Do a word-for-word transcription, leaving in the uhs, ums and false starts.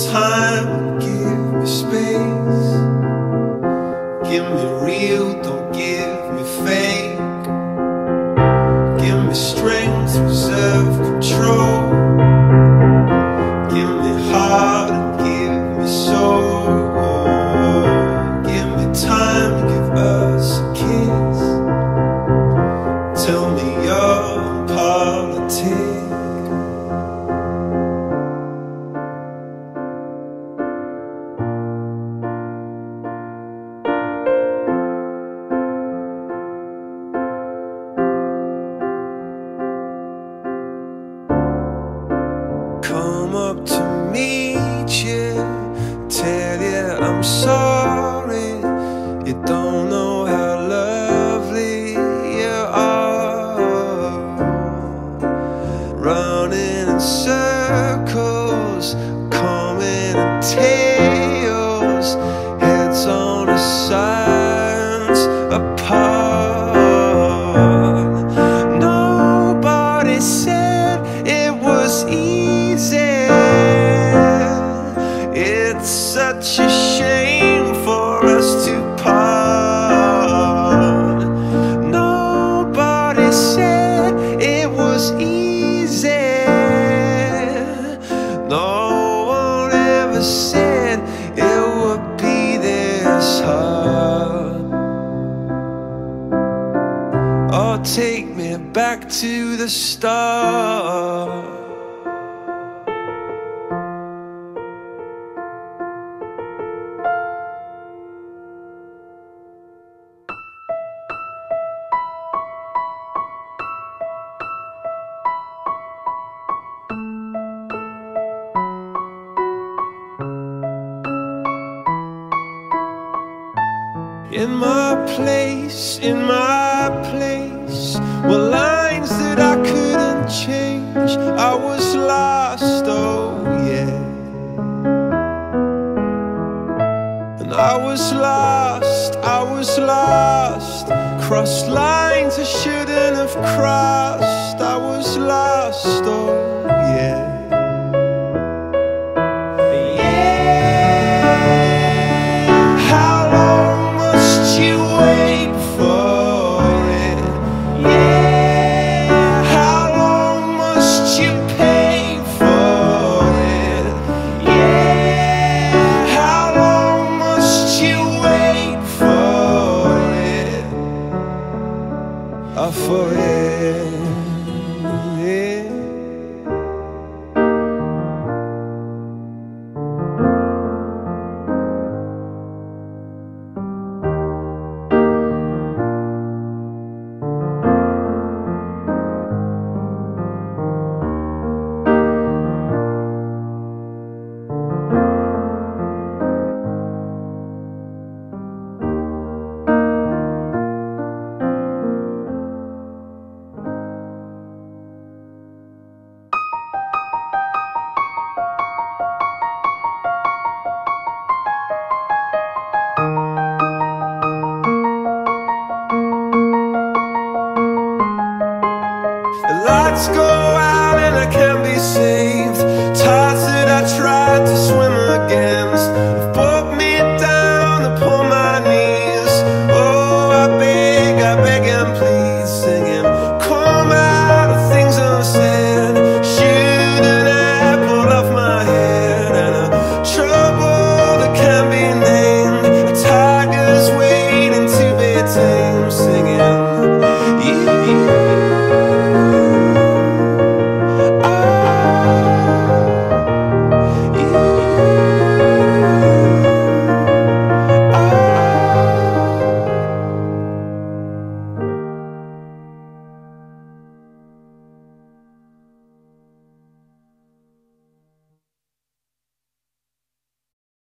time, give me space. Give me real, don't give me fake. Give me strength, reserve control. Give me heart and give me soul. Give me time, give us a kiss. Tell me your politics. Come up to meet you, tell you I'm sorry. You don't know how lovely you are. Running in circles, coming in tails, heads on the sides apart. Nobody said it was easy. It's such a shame for us to part. Nobody said it was easy. No one ever said it would be this hard. Oh, take me back to the start. In my place, in my place, were lines that I couldn't change. I was lost, oh yeah. And I was lost, I was lost. Crossed lines I shouldn't have crossed. I was lost, oh yeah. For it, yeah. Lights go out and I can't be saved. Tides that I tried to swim